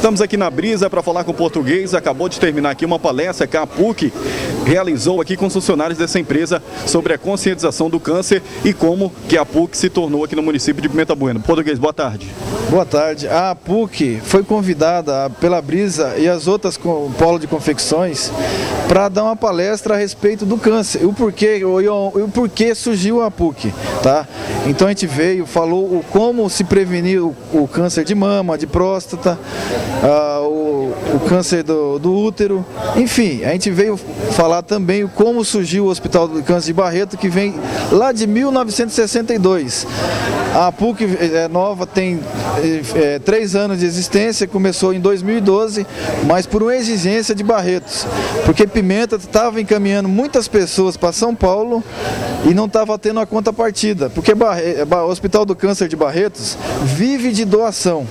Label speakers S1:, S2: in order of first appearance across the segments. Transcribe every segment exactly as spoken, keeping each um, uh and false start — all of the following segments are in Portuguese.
S1: Estamos aqui na Brisa para falar com o Português. Acabou de terminar aqui uma palestra que a PUC realizou aqui com os funcionários dessa empresa sobre a conscientização do câncer e como que a PUC se tornou aqui no município de Pimenta Bueno. Português, boa tarde.
S2: Boa tarde. A PUC foi convidada pela Brisa e as outras polo de confecções para dar uma palestra a respeito do câncer e o porquê, o, o porquê surgiu a PUC, tá? Então a gente veio, falou o como se prevenir o, o câncer de mama, de próstata, uh, o, o câncer do, do útero, enfim, a gente veio falar também o como surgiu o Hospital do Câncer de Barreto, que vem lá de mil novecentos e sessenta e dois. A PUC é nova, tem é, três anos de existência, começou em dois mil e doze, mas por uma exigência de Barretos, porque Pimenta estava encaminhando muitas pessoas para São Paulo e não estava tendo a contrapartida, porque Barre... o Hospital do Câncer de Barretos vive de doação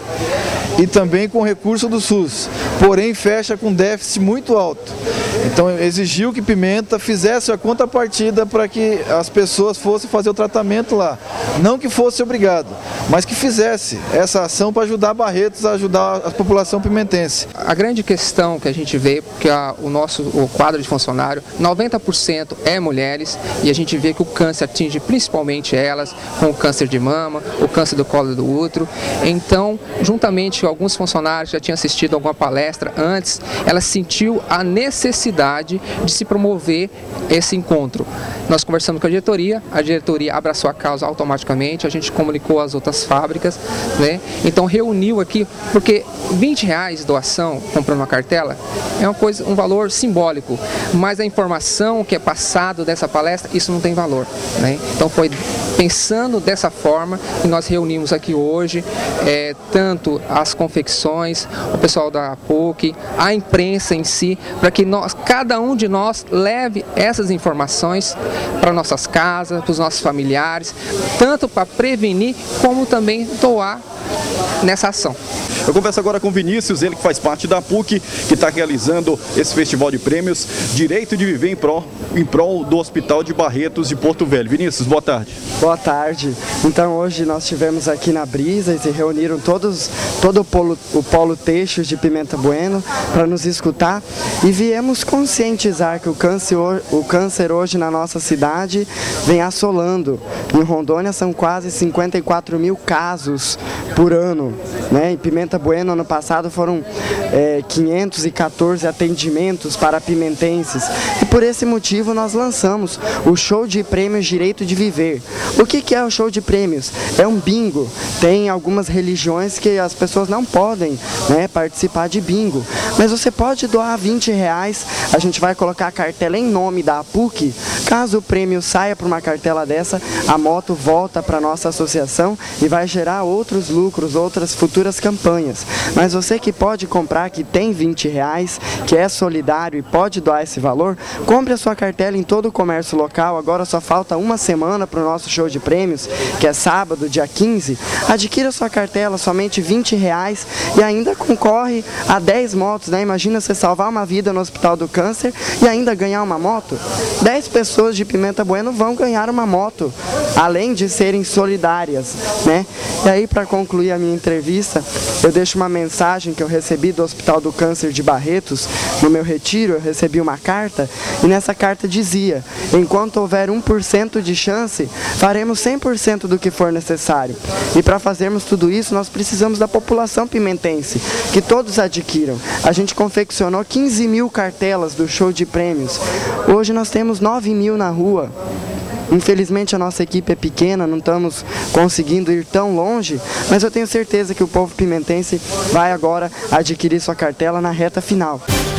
S2: e também com recurso do SUS, porém fecha com déficit muito alto. Então exigiu que Pimenta fizesse a contrapartida para que as pessoas fossem fazer o tratamento lá. Não que fosse obrigado, mas que fizesse essa ação para ajudar Barretos, a ajudar a população pimentense.
S3: A grande questão que a gente vê, porque a, o nosso o quadro de funcionário, noventa por cento é mulheres, e a gente vê que o câncer atinge principalmente elas, com o câncer de mama, o câncer do colo do útero. Então, juntamente com alguns funcionários que já tinham assistido alguma palestra antes, ela sentiu a necessidade de se promover esse encontro. Nós conversamos com a diretoria, a diretoria abraçou a causa automaticamente, a gente comunicou às outras fábricas, né? Então reuniu aqui, porque vinte reais de doação, comprando uma cartela, é uma coisa, um valor simbólico, mas a informação que é passada dessa palestra, isso não tem valor, né? Então foi pensando dessa forma que nós reunimos aqui hoje, é, tanto as confecções, o pessoal da PUC, a imprensa em si, para que nós, cada um de nós leve essas informações para nossas casas, para os nossos familiares, tanto para prevenir como também doar nessa ação.
S1: Eu converso agora com Vinícius, ele que faz parte da PUC, que está realizando esse festival de prêmios Direito de Viver em Prol, em prol do Hospital de Barretos de Porto Velho. Vinícius, boa tarde.
S4: Boa tarde. Então hoje nós estivemos aqui na Brisa e se reuniram todos, todo o polo, o polo Textos de Pimenta Bueno para nos escutar e viemos conscientizar que o câncer, o câncer hoje na nossa cidade vem assolando. Em Rondônia são quase cinquenta e quatro mil casos por ano, né? Em Pimenta Bueno, ano passado, foram é, quinhentos e quatorze atendimentos para pimentenses. E por esse motivo nós lançamos o show de prêmios Direito de Viver. O que, que é o show de prêmios? É um bingo. Tem algumas religiões que as pessoas não podem, né, participar de bingo. Mas você pode doar vinte reais, a gente vai colocar a cartela em nome da PUC. Caso o prêmio saia para uma cartela dessa, a moto volta para a nossa associação e vai gerar outros lucros, outras futuras campanhas. Mas você que pode comprar, que tem vinte reais, que é solidário e pode doar esse valor, compre a sua cartela em todo o comércio local. Agora só falta uma semana para o nosso show de prêmios, que é sábado, dia quinze. Adquira sua cartela, somente vinte reais, e ainda concorre a dez motos, né? Imagina você salvar uma vida no Hospital do Câncer e ainda ganhar uma moto. dez pessoas de Pimenta Bueno vão ganhar uma moto, além de serem solidárias, né? E aí, para concluir a minha entrevista, eu deixo uma mensagem que eu recebi do Hospital do Câncer de Barretos. No meu retiro eu recebi uma carta e nessa carta dizia: enquanto houver um por cento de chance, faremos cem por cento do que for necessário. E para fazermos tudo isso, nós precisamos da população pimentense, que todos adquiram. A gente confeccionou quinze mil cartelas do show de prêmios. Hoje nós temos nove mil na rua. Infelizmente a nossa equipe é pequena, não estamos conseguindo ir tão longe, mas eu tenho certeza que o povo pimentense vai agora adquirir sua cartela na reta final.